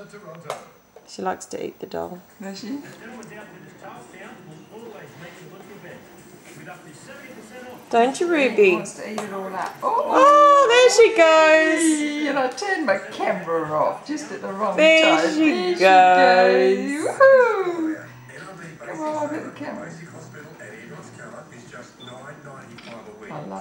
She likes to eat the doll. Does she? Don't you, Ruby? She wants to eat it all up. Oh, there she goes. And I turned my camera off just at the wrong There time. she There goes. she goes. Woohoo! Come on, look at the camera. I love